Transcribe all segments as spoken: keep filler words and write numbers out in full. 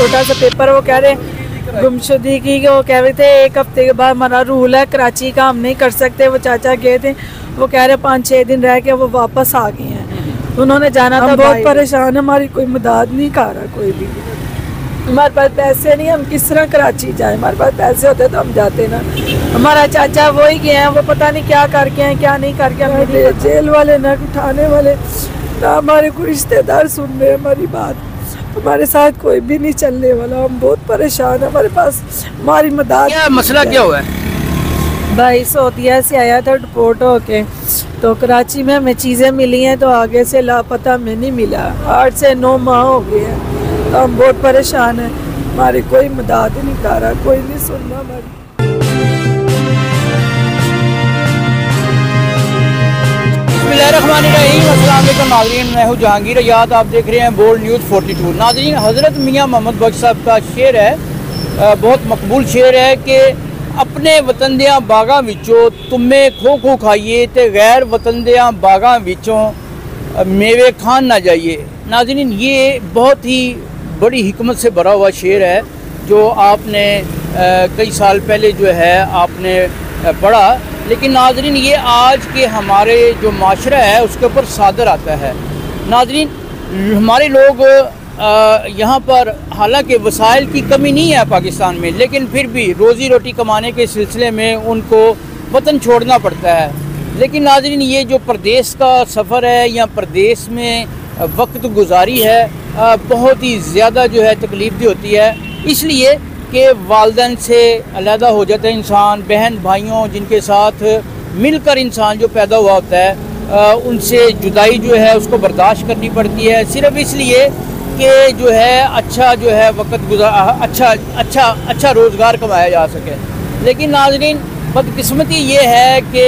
छोटा सा पेपर, वो कह रहे गुमशुदगी की, वो कह रहे थे एक हफ्ते के बाद हमारा रूल है कराची का, हम नहीं कर सकते। वो चाचा गए थे, वो कह रहे पाँच छः दिन रह के वो वापस आ गए हैं, उन्होंने जाना था। बहुत परेशान, हमारी कोई मदद नहीं कर रहा कोई भी। हमारे पास पैसे नहीं, हम किस तरह कराची जाए? हमारे पास पैसे होते तो हम जाते ना। हमारा चाचा वो ही गए हैं, वो पता नहीं क्या करके हैं क्या नहीं करके। हमारे जेल वाले ना उठाने वाले ना हमारे कोई रिश्तेदार सुन रहे हमारी बात, हमारे साथ कोई भी नहीं चलने वाला। हम बहुत परेशान है, हमारे पास हमारी मदद। क्या मसला क्या हुआ है? भाई सऊदीया से आया था डिपोर्ट होके, तो कराची में हमें चीज़ें मिली हैं, तो आगे से लापता में नहीं मिला। आठ से नौ माह हो गए हैं, तो हम बहुत परेशान हैं। हमारी कोई मदद नहीं कर रहा, कोई नहीं सुन रहा हमारी। अस्सलामुअलैकुम नाज़रीन, मैं हूँ जहांगीर याद, आप देख रहे हैं बोल्ड न्यूज़ बयालीस। नाज़रीन, हज़रत मियाँ मोहम्मद बख्श साहब का शेर है, बहुत मकबूल शेर है कि अपने वतन दियां बागां विचों तुम्हें खो खो खाइए ते गैर वतन दियां बागां विचों मेवे खान ना जाइए। नाज़रीन, ये बहुत ही बड़ी हिकमत से भरा हुआ शेर है जो आपने कई साल पहले जो है आपने पढ़ा, लेकिन नाज़रीन ये आज के हमारे जो माशरा है उसके ऊपर सादर आता है। नाज़रीन, हमारे लोग यहाँ पर हालांकि वसाइल की कमी नहीं है पाकिस्तान में, लेकिन फिर भी रोज़ी रोटी कमाने के सिलसिले में उनको वतन छोड़ना पड़ता है। लेकिन नाज़रीन, ये जो परदेश का सफ़र है या परदेश में वक्त गुजारी है, बहुत ही ज़्यादा जो है तकलीफ़ होती है, इसलिए कि वालिदैन से अलहदा हो जाता है इंसान, बहन भाइयों जिनके साथ मिलकर इंसान जो पैदा हुआ होता है उनसे जुदाई जो है उसको बर्दाश्त करनी पड़ती है, सिर्फ़ इसलिए कि जो है अच्छा जो है वक्त गुजार अच्छा अच्छा अच्छा रोज़गार कमाया जा सके। लेकिन नाज़रीन, बदकिस्मती ये है कि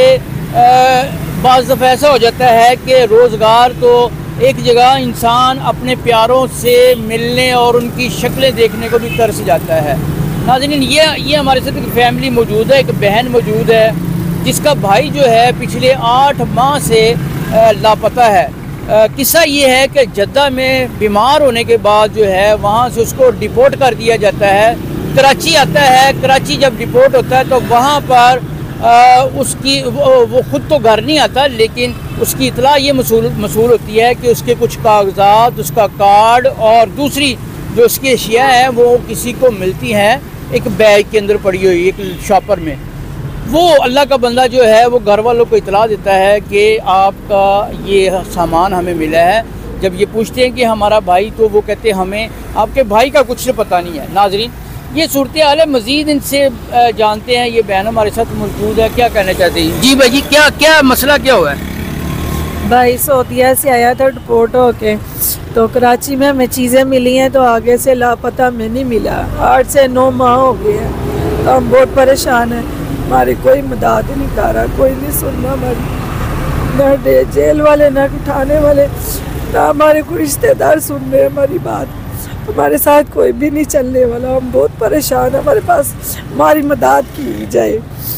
बाज़ दफ़ा ऐसा हो जाता है कि रोज़गार तो एक जगह इंसान अपने प्यारों से मिलने और उनकी शक्लें देखने को भी तरस जाता है। नाज़रीन, ये ये हमारे साथ एक फैमिली मौजूद है, एक बहन मौजूद है जिसका भाई जो है पिछले आठ माह से लापता है। किस्सा ये है कि जद्दा में बीमार होने के बाद जो है वहाँ से उसको डिपोर्ट कर दिया जाता है, कराची आता है। कराची जब डिपोर्ट होता है तो वहाँ पर आ, उसकी वो, वो ख़ुद तो घर नहीं आता, लेकिन उसकी इतला ये मसूल मसूल होती है कि उसके कुछ कागजात, उसका कार्ड और दूसरी जो उसकी अशिया है वो किसी को मिलती हैं एक बैग के अंदर पड़ी हुई एक शॉपर में। वो अल्लाह का बंदा जो है वो घर वालों को इतला देता है कि आपका ये सामान हमें मिला है। जब ये पूछते हैं कि हमारा भाई, तो वो कहते हैं हमें आपके भाई का कुछ पता नहीं है। नाज़रीन, ये सूरत हाल है। मज़ीद इनसे जानते हैं, ये बहन हमारे साथ मौजूद है, क्या कहना चाहती हैं? जी भाई जी, क्या क्या मसला क्या हुआ है? भाई सऊदीया से आया था डिपोर्ट होके, तो कराची में हमें चीज़ें मिली हैं, तो आगे से लापता में नहीं मिला। आठ से नौ माह हो गए हैं, तो हम बहुत परेशान हैं। हमारी कोई मदद नहीं कर रहा, कोई नहीं सुन रहा हमारी। ना जेल वाले ना उठाने वाले ना हमारे कोई रिश्तेदार सुन रहे हमारी बात, हमारे साथ कोई भी नहीं चलने वाला। हम बहुत परेशान हैं, हमारे पास हमारी मदद की जाए।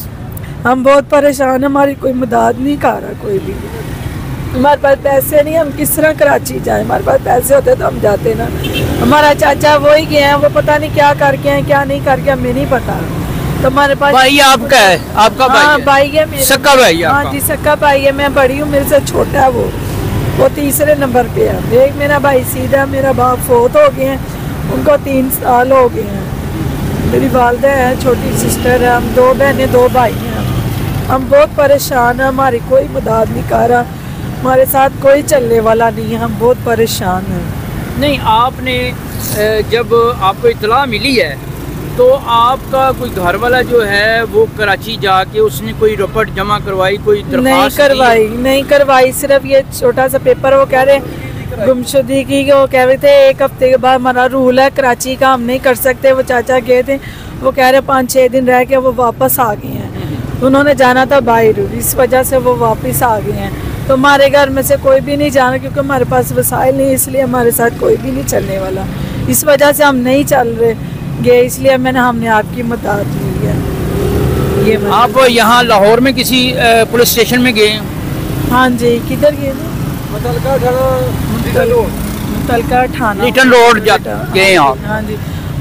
हम बहुत परेशान हैं, हमारी कोई मदद नहीं कर रहा कोई भी। हमारे पास पैसे नहीं, हम किस तरह कराची जाए? हमारे पास पैसे होते तो हम जाते ना। हमारा चाचा वो ही गए हैं, वो पता नहीं क्या करके हैं क्या नहीं करके, हमें नहीं पता। तो हमारे पास भाई आपका है, आपका भाई हाँ है? भाई है मेरा, सक्का भाई है? हाँ जी सक्का भाई है। मैं बड़ी हूँ, मेरे से छोटा है वो वो तीसरे नंबर पे है। एक मेरा भाई सीधा, मेरा बाप फोत हो गए हैं, उनको तीन साल हो गए हैं। मेरी वालदा है, छोटी सिस्टर है, हम दो बहनें दो भाई हैं। हम बहुत परेशान हैं, हमारी कोई मदद नहीं कर रहा, हमारे साथ कोई चलने वाला नहीं है। हम बहुत परेशान हैं। नहीं, आपने जब आपको इतला मिली है तो आपका कोई घर वाला जो है वो कराची जाके उसने कोई रिपोर्ट जमा करवाई, कोई नहीं करवाई? नहीं करवाई, सिर्फ ये छोटा सा पेपर, वो कह रहे गुमशुदगी की, वो कह रहे थे एक हफ्ते के बाद हमारा रूल है कराची का, हम नहीं कर सकते। वो चाचा गए थे, वो कह रहे पाँच छः दिन रह के वो वापस आ गए हैं, उन्होंने जाना था बाहर, इस वजह से वो वापस आ गए हैं। तो हमारे घर में से कोई भी नहीं जाना, क्योंकि हमारे पास वसाइल नहीं, इसलिए हमारे साथ कोई भी नहीं चलने वाला। इस वजह से हम नहीं चल रहे गए, इसलिए मैंने हमने आपकी मदद ली है। ये आप यहाँ लाहौर में किसी पुलिस स्टेशन में गए? हाँ जी। किधर गए? मुतलका थाना, लिटन रोड गए आप? हाँ जी।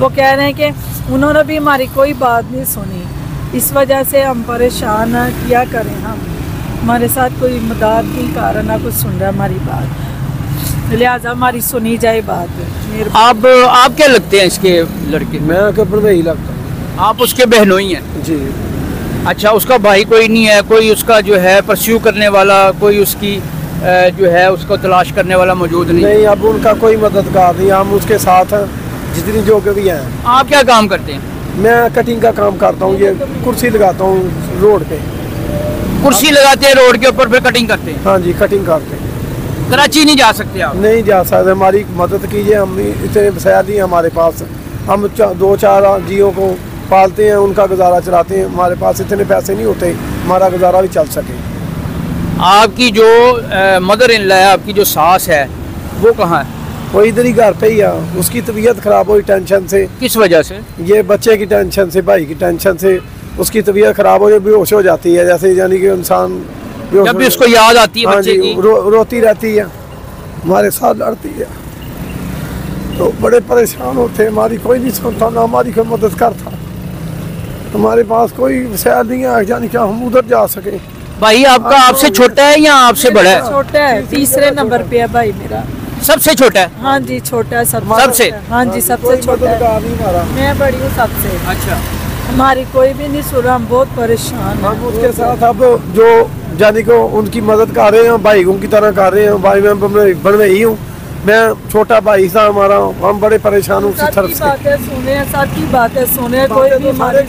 वो कह रहे हैं कि उन्होंने भी हमारी कोई बात नहीं सुनी, इस वजह से हम परेशान हैं। क्या करें हम, हमारे साथ कोई मदद नहीं कर रहा, ना कुछ सुन रहा हमारी बात, लिहाजा हमारी सुनी जाए बात। आप आप क्या लगते हैं इसके लड़के? मैं कपड़ में ही लगता हूँ। आप उसके बहनोई हैं? जी। अच्छा, उसका भाई कोई नहीं है, कोई उसका जो है परस्यू करने वाला, कोई उसकी जो है उसको तलाश करने वाला मौजूद नहीं? नहीं, अब उनका कोई मददगार नहीं, हम उसके साथ हैं जितनी जो के भी हैं। आप क्या काम करते हैं? मैं कटिंग का काम करता हूँ, ये कुर्सी लगाता हूँ रोड पे। कुर्सी लगाते हैं रोड के ऊपर, फिर कटिंग करते हैं? हाँ जी, कटिंग करते हैं। कराची नहीं जा सकते आप? नहीं जा सकते, हमारी मदद कीजिए, हम इतने वसाइल नहीं हमारे पास, हम चा, दो चार जियो को पालते हैं, उनका गुजारा चलाते हैं, हमारे पास इतने पैसे नहीं होते हमारा गुजारा भी चल सके। आपकी जो मदर इन लॉ है, आपकी जो सास है, वो कहाँ है? वो इधर ही घर पे ही है, उसकी तबीयत ख़राब हुई टेंशन से। किस वजह से? ये बच्चे की टेंशन से, भाई की टेंशन से उसकी तबीयत ख़राब हो जाए, बेहोश हो जाती है, जैसे यानी कि इंसान जब भी उसको याद आती है बच्चे की रो, रोती रहती है, हमारे साथ लड़ती है, तो बड़े परेशान होते हैं। हमारी कोई नहीं सुनता, ना हमारी कोई मदद करता, हमारे पास कोई वसाइल नहीं है यानी कि हम उधर जा सके। भाई आपका आपसे छोटा है या आपसे बड़ा है? छोटा है, तीसरे नंबर पे है भाई मेरा। सबसे छोटा है? हाँ जी, छोटा है सब सबसे। हाँ जी, सबसे छोटा है, मैं बड़ी हूँ सबसे। अच्छा, हमारी कोई भी नहीं सुन रहा, हम बहुत परेशान हैं। हम उसके साथ अब जो जानी को उनकी मदद कर रहे हैं, भाई उनकी तरह कर रहे हैं। भाई मैं बनवे ही हूँ, मैं छोटा भाई था हमारा, हम बड़े परेशान हूँ। बातें सुने, सबकी बातें सुने, कोई भी हमारे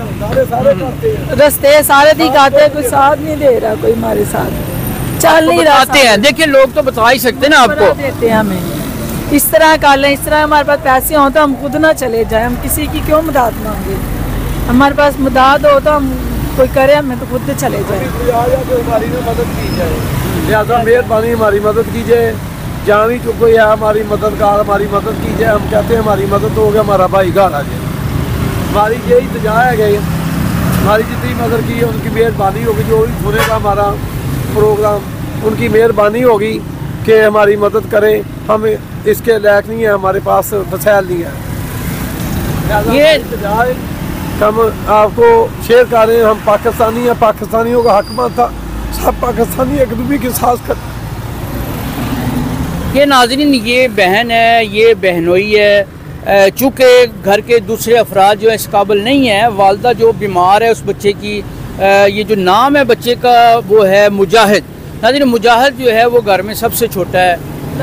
रस्ते सारे दिखाते, कोई साथ नहीं दे रहा, कोई हमारे साथ चल नहीं रहा। आते हैं, देखिए लोग तो बता ही सकते हैं ना आपको, देते हैं हमें, इस तरह कर लें, इस तरह हमारे पास पैसे हों तो हम खुद ना चले जाए, हम किसी की क्यों मदद मांगे? हमारे पास मदद हो तो हम कोई करे, हमें तो खुद चले जाए। हमारी मदद की जाए, लिहाजा मेहरबानी हमारी मदद कीजिए, जहाँ भी जो कोई है हमारी मददगार, हमारी मदद कीजिए। हम कहते हैं हमारी मदद हो गया, हमारा भाई घर आ जाए, हमारी यही तजा है गई। हमारी जितनी मदद की है उनकी मेहरबानी होगी, जो भी सुनेगा हमारा प्रोग्राम उनकी मेहरबानी होगी कि हमारी मदद करें। हम इसके लायक नहीं है, हमारे पास वसाइल नहीं है। ये हम आपको शेयर कर रहे हैं, हम पाकिस्तानी हैं, पाकिस्तानियों का हक बनता सब पाकिस्तानी एक दूसरे के साथ कर। ये नाज़रीन, ये बहन है, ये बहनोई है, चूँकि घर के दूसरे अफराद जो है इस काबिल नहीं है, वालदा जो बीमार है उस बच्चे की, ये जो नाम है बच्चे का वो है मुजाहिद। नाज़रीन, मुजाहिद जो है वो घर में सबसे छोटा है।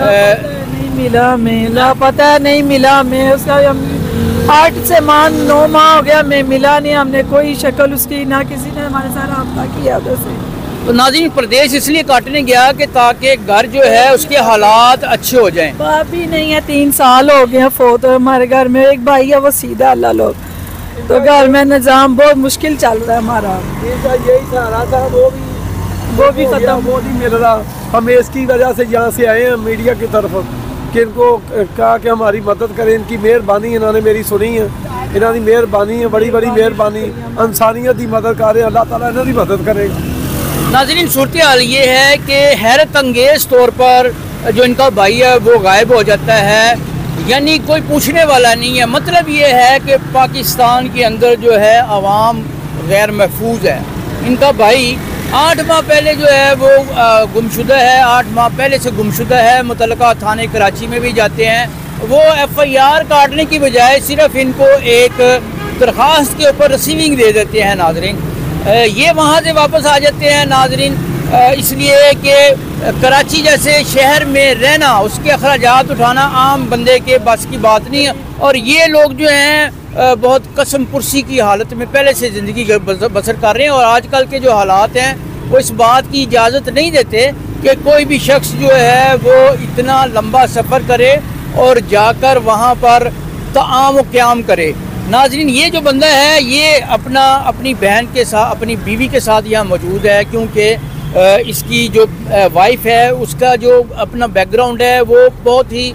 नहीं मिला मैं, लापता नहीं मिला मैं, उसका आठ से मान नौ माह हो गया, मैं मिला नहीं, हमने कोई शक्ल उसकी, ना किसी ने हमारे साथ रब्ता किया वैसे। तो नाज़रीन, प्रदेश इसलिए काटने गया कि ताकि घर जो है उसके हालात अच्छे हो जाएं। बाप भी नहीं है, तीन साल हो गए फोत हमारे घर में, एक भाई है वो सीधा अल्लाह लोग, तो घर में निज़ाम बहुत मुश्किल चल रहा है हमारा। यही सहारा था, वो भी वो भी खत्म, वो नहीं मिल रहा। हम इसकी वजह से यहाँ से आए हैं मीडिया की तरफ कि इनको कहा कि हमारी मदद करें, इनकी मेहरबानी, इन्होंने मेरी सुनी है, इन्होंने मेहरबानी है, बड़ी बड़ी मेहरबानी, इंसानियत की मदद कर रहे हैं, अल्लाह ताला इन्हों की मदद करेगा। नाज़रीन, सूरत हाल ये है कि हैरत अंगेज़ तौर पर जो इनका भाई है वो गायब हो जाता है, यानी कोई पूछने वाला नहीं है। मतलब ये है कि पाकिस्तान के अंदर जो है आवाम गैर महफूज है। इनका भाई आठ माह पहले जो है वो गुमशुदा है, आठ माह पहले से गुमशुदा है। मुतलका थाने कराची में भी जाते हैं, वो एफ आई आर काटने की बजाय सिर्फ इनको एक दरख्वास्त के ऊपर रिसीविंग दे देते हैं। नाज़रीन, ये वहाँ से वापस आ जाते हैं नाज़रीन, इसलिए कि कराची जैसे शहर में रहना, उसके अखराजात उठाना आम बंदे के बस की बात नहीं है। और ये लोग जो हैं बहुत कसम पुरसी की हालत में पहले से ज़िंदगी बसर कर रहे हैं, और आजकल के जो हालात हैं वो इस बात की इजाज़त नहीं देते कि कोई भी शख्स जो है वो इतना लंबा सफ़र करे और जाकर वहाँ पर ताम व क़याम करे। नाज़रीन, ये जो बंदा है ये अपना अपनी बहन के साथ, अपनी बीवी के साथ यहाँ मौजूद है, क्योंकि इसकी जो वाइफ है उसका जो अपना बैकग्राउंड है वो बहुत ही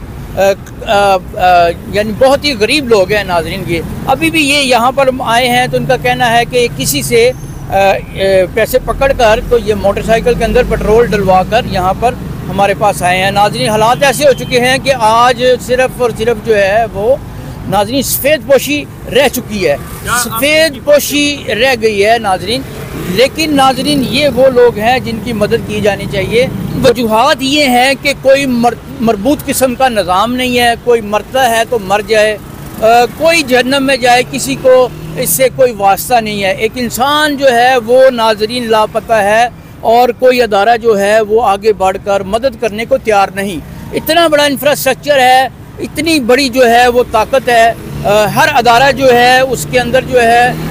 यानी बहुत ही गरीब लोग हैं। नाज़रीन, ये अभी भी ये यहाँ पर आए हैं तो उनका कहना है कि किसी से आ, पैसे पकड़कर तो ये मोटरसाइकिल के अंदर पेट्रोल डलवा कर यहाँ पर हमारे पास आए हैं। नाज़रीन, हालात ऐसे हो चुके हैं कि आज सिर्फ और सिर्फ जो है वो नाजरीन सफ़ेद पोशी रह चुकी है, सफ़ेद पोशी रह गई है नाजरीन। लेकिन नाजरीन ये वो लोग हैं जिनकी मदद की जानी चाहिए। वजूहात ये हैं कि कोई मर, मरबूत किस्म का निज़ाम नहीं है, कोई मरता है तो मर जाए, आ, कोई जहन्नम में जाए, किसी को इससे कोई वास्ता नहीं है। एक इंसान जो है वो नाजरीन लापता है और कोई अदारा जो है वो आगे बढ़कर मदद करने को तैयार नहीं। इतना बड़ा इंफ्रास्ट्रक्चर है, इतनी बड़ी जो है वो ताकत है, आ, हर अदारा जो है उसके अंदर जो है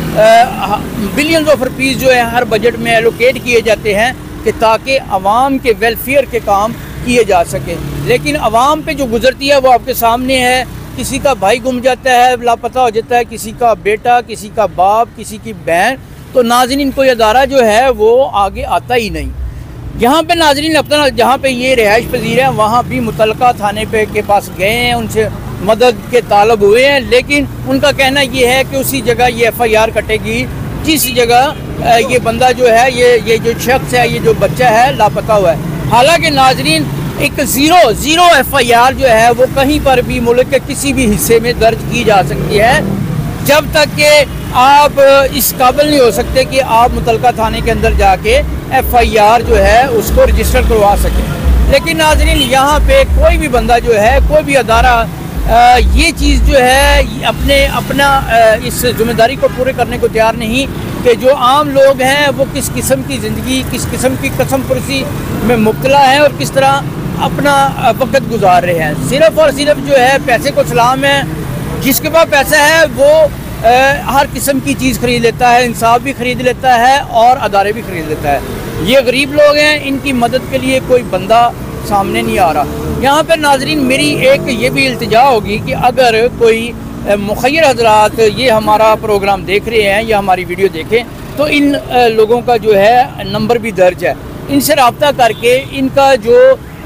बिलियंस ऑफ रुपीज़ जो है हर बजट में एलोकेट किए जाते हैं कि ताकि आवाम के वेलफेयर के काम किए जा सके। लेकिन आवाम पे जो गुजरती है वो आपके सामने है। किसी का भाई गुम जाता है, लापता हो जाता है, किसी का बेटा, किसी का बाप, किसी की बहन, तो नाज़रीन कोई अदारा जो है वो आगे आता ही नहीं। यहाँ पे नाज़रीन अपना जहाँ पे ये रिहाइश पजीर है वहाँ भी मुतलका थाने पे के पास गए हैं, उनसे मदद के तालब हुए हैं, लेकिन उनका कहना ये है कि उसी जगह ये एफ आई आर कटेगी जिस जगह ये बंदा जो है, ये ये जो शख्स है, ये जो बच्चा है लापता हुआ है। हालांकि नाजरीन एक zero zero F I R जो है वो कहीं पर भी मुल्क के किसी भी हिस्से में दर्ज की जा सकती है जब तक कि आप इस काबिल नहीं हो सकते कि आप मुतलका थाने के अंदर जाके एफ आई आर जो है उसको रजिस्टर करवा सकें। लेकिन नाजरीन यहाँ पे कोई भी बंदा जो है, कोई भी अदारा आ, ये चीज़ जो है अपने अपना आ, इस जिम्मेदारी को पूरे करने को तैयार नहीं कि जो आम लोग हैं वो किस किस्म की ज़िंदगी, किस किस्म की कसम पुरसी में मुब्तला है और किस तरह अपना वक्त गुजार रहे हैं। सिर्फ़ और सिर्फ जो है पैसे को सलाम है, जिसके पास पैसा है वो आ, हर किस्म की चीज़ ख़रीद लेता है, इंसाफ भी ख़रीद लेता है और अदारे भी ख़रीद लेता है। ये गरीब लोग हैं, इनकी मदद के लिए कोई बंदा सामने नहीं आ रहा। यहाँ पर नाजरीन मेरी एक ये भी इल्तिजा होगी कि अगर कोई मुखय्यर हजरात ये हमारा प्रोग्राम देख रहे हैं या हमारी वीडियो देखें तो इन लोगों का जो है नंबर भी दर्ज है, इनसे रब्ता करके इनका जो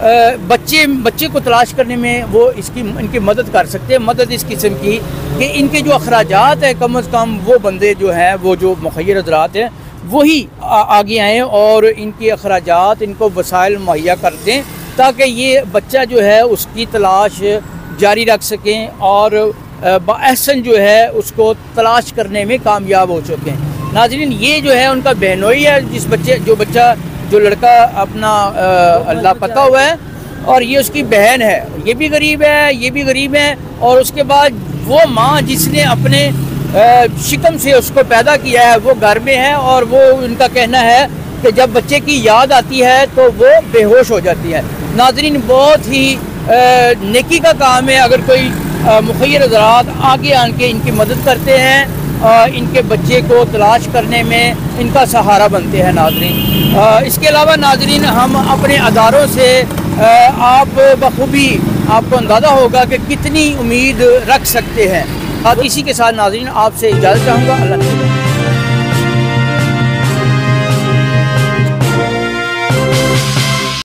बच्चे बच्चे को तलाश करने में वो इसकी इनकी मदद कर सकते हैं। मदद इस किस्म की कि इनके जो अखराजात हैं कम अज़ कम वो बंदे जो हैं, वो जो मुखय्यर हजरात हैं वही आगे आएँ और इनके अखराजात, इनको वसाइल मुहैया कर दें ताकि ये बच्चा जो है उसकी तलाश जारी रख सकें और बाहसन जो है उसको तलाश करने में कामयाब हो सकें। नाज़रीन ये जो है उनका बहनोई है, जिस बच्चे जो बच्चा जो लड़का अपना लापता हुआ है और ये उसकी बहन है, ये भी गरीब है, ये भी गरीब है। और उसके बाद वो माँ जिसने अपने शिकम से उसको पैदा किया है वो घर में है और वो उनका कहना है कि जब बच्चे की याद आती है तो वो बेहोश हो जाती है। नाज़रीन बहुत ही नेकी का काम है अगर कोई मुखय्यर हज़रात आगे आके इनकी मदद करते हैं, इनके बच्चे को तलाश करने में इनका सहारा बनते हैं। नाज़रीन इसके अलावा नाज़रीन हम अपने अदारों से आप बखूबी आपको अंदाज़ा होगा कि कितनी उम्मीद रख सकते हैं। आप इसी के साथ नाज़रीन आपसे इजाज़त चाहूँगा। अल्लाह